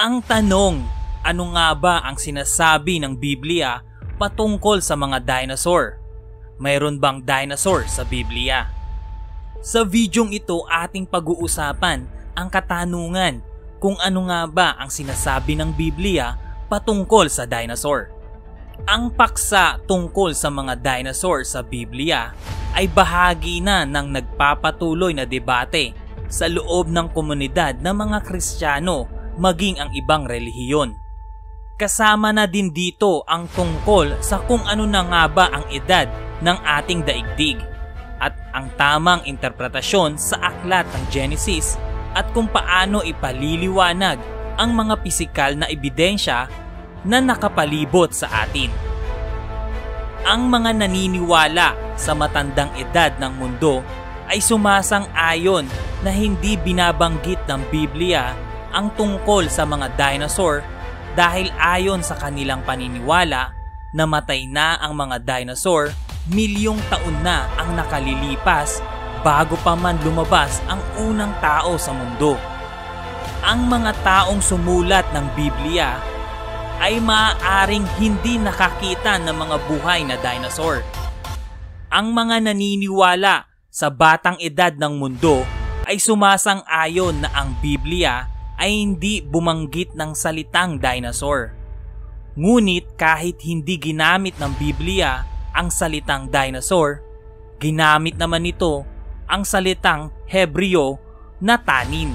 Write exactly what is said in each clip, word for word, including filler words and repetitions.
Ang tanong, ano nga ba ang sinasabi ng Bibliya patungkol sa mga dinosaur? Mayroon bang dinosaur sa Bibliya? Sa videong ito ating pag-uusapan ang katanungan kung ano nga ba ang sinasabi ng Bibliya patungkol sa dinosaur. Ang paksa tungkol sa mga dinosaur sa Bibliya ay bahagi na ng nagpapatuloy na debate sa loob ng komunidad ng mga Kristiyano maging ang ibang relihiyon. Kasama na din dito ang tungkol sa kung ano na nga ba ang edad ng ating daigdig at ang tamang interpretasyon sa aklat ng Genesis at kung paano ipaliliwanag ang mga pisikal na ebidensya na nakapalibot sa atin. Ang mga naniniwala sa matandang edad ng mundo ay sumasang-ayon na hindi binabanggit ng Biblia ang tungkol sa mga dinosaur dahil ayon sa kanilang paniniwala, namatay na ang mga dinosaur milyong taon na ang nakalilipas bago pa man lumabas ang unang tao sa mundo. Ang mga taong sumulat ng Biblia ay maaaring hindi nakakita ng mga buhay na dinosaur. Ang mga naniniwala sa batang edad ng mundo ay sumasang-ayon na ang Biblia ay hindi bumanggit ng salitang dinosaur. Ngunit kahit hindi ginamit ng Biblia ang salitang dinosaur, ginamit naman ito ang salitang Hebreo na tanin.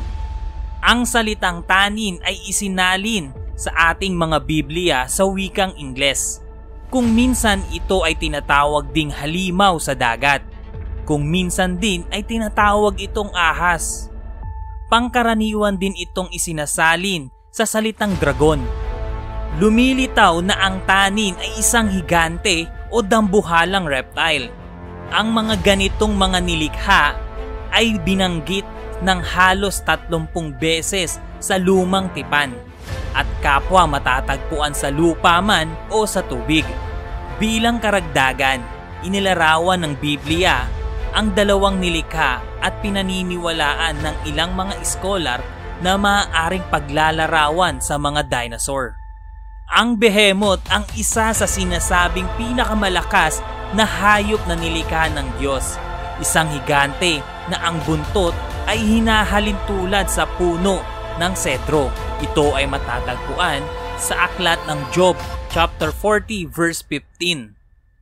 Ang salitang tanin ay isinalin sa ating mga Biblia sa wikang Ingles. Kung minsan ito ay tinatawag ding halimaw sa dagat, kung minsan din ay tinatawag itong ahas. Pangkaraniwan din itong isinasalin sa salitang dragon. Lumilitaw na ang tanin ay isang higante o dambuhalang reptile. Ang mga ganitong mga nilikha ay binanggit ng halos tatlumpung beses sa lumang tipan at kapwa matatagpuan sa lupa man o sa tubig. Bilang karagdagan, inilarawan ng Biblia ang dalawang nilikha at pinaniniwalaan ng ilang mga iskolar na maaaring paglalarawan sa mga dinosaur. Ang behemoth ang isa sa sinasabing pinakamalakas na hayop na nilikha ng Diyos. Isang higante na ang buntot ay hinahalin tulad sa puno ng sedro. Ito ay matatagpuan sa aklat ng Job chapter forty verse fifteen.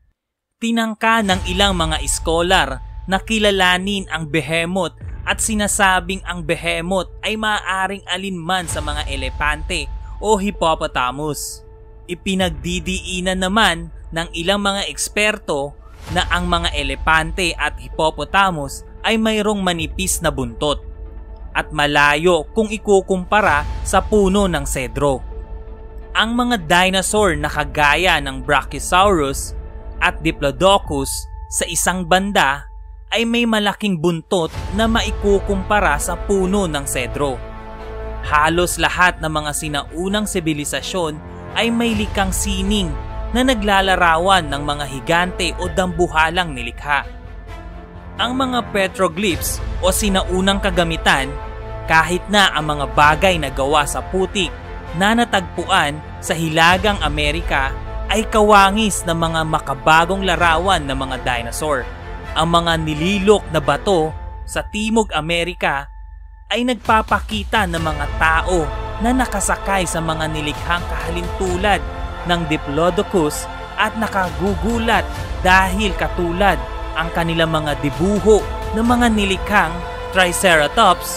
Tinangka ng ilang mga iskolar na kilalanin ang behemoth at sinasabing ang behemoth ay maaaring alinman sa mga elepante o hippopotamus. Ipinagdidiinan naman ng ilang mga eksperto na ang mga elepante at hippopotamus ay mayroong manipis na buntot at malayo kung ikukumpara sa puno ng sedro. Ang mga dinosaur na kagaya ng Brachiosaurus at Diplodocus sa isang banda ay may malaking buntot na maikukumpara sa puno ng sedro. Halos lahat ng mga sinaunang sibilisasyon ay may likang sining na naglalarawan ng mga higante o dambuhalang nilikha. Ang mga petroglyphs o sinaunang kagamitan, kahit na ang mga bagay na gawa sa putik na natagpuan sa Hilagang Amerika ay kawangis ng mga makabagong larawan ng mga dinosaur. Ang mga nililok na bato sa Timog Amerika ay nagpapakita ng mga tao na nakasakay sa mga nilikhang kahalintulad ng Diplodocus at nakagugulat dahil katulad ang kanilang mga dibuho ng mga nilikhang Triceratops,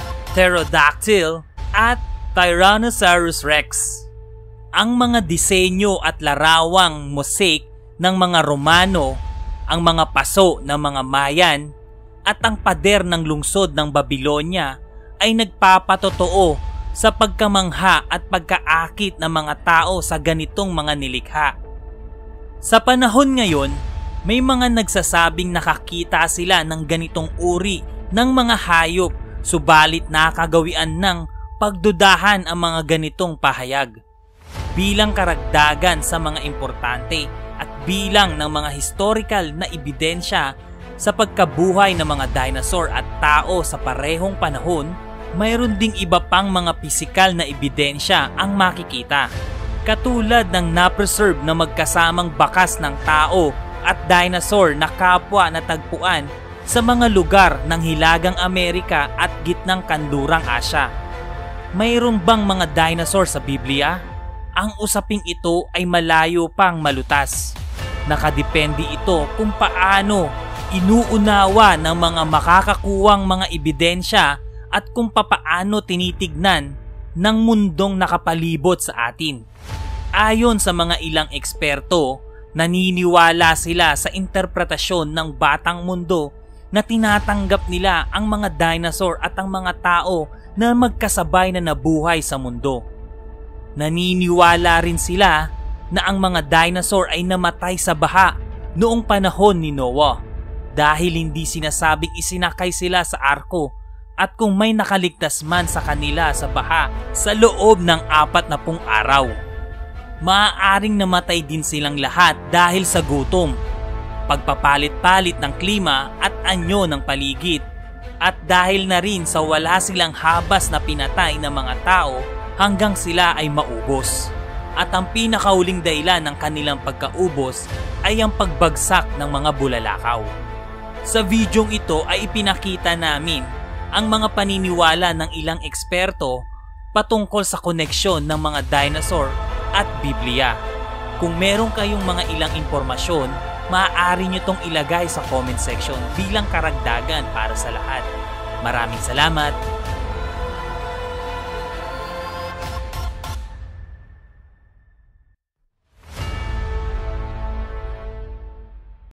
Pterodactyl at Tyrannosaurus Rex. Ang mga disenyo at larawang mosaic ng mga Romano, ang mga paso ng mga Mayan at ang pader ng lungsod ng Babylonia ay nagpapatotoo sa pagkamangha at pagkaakit ng mga tao sa ganitong mga nilikha. Sa panahon ngayon, may mga nagsasabing nakakita sila ng ganitong uri ng mga hayop, subalit nakagawian ng pagdudahan ang mga ganitong pahayag. Bilang karagdagan sa mga importante at bilang ng mga historical na ebidensya sa pagkabuhay ng mga dinosaur at tao sa parehong panahon, mayroon ding iba pang mga pisikal na ebidensya ang makikita, katulad ng na-preserve na magkasamang bakas ng tao at dinosaur na kapwa na tagpuan sa mga lugar ng Hilagang Amerika at gitnang kanlurang Asya. Mayroon bang mga dinosaur sa Bibliya? Ang usaping ito ay malayo pang malutas. Nakadepende ito kung paano inuunawa ng mga makakakuwang mga ebidensya at kung papaano tinitignan ng mundong nakapalibot sa atin. Ayon sa mga ilang eksperto, naniniwala sila sa interpretasyon ng batang mundo na tinatanggap nila ang mga dinosaur at ang mga tao na magkasabay na nabuhay sa mundo. Naniniwala rin sila na ang mga dinosaur ay namatay sa baha noong panahon ni Noah dahil hindi sinasabing isinakay sila sa arko at kung may nakaligtas man sa kanila sa baha sa loob ng apat na pung araw. Maaaring namatay din silang lahat dahil sa gutom, pagpapalit-palit ng klima at anyo ng paligid, at dahil na rin sa wala silang habas na pinatay ng mga tao hanggang sila ay maubos. At ang pinakauling dahilan ng kanilang pagkaubos ay ang pagbagsak ng mga bulalakaw. Sa videong ito ay ipinakita namin ang mga paniniwala ng ilang eksperto patungkol sa koneksyon ng mga dinosaur at Bibliya. Kung meron kayong mga ilang impormasyon, maaari nyo tong ilagay sa comment section bilang karagdagan para sa lahat. Maraming salamat!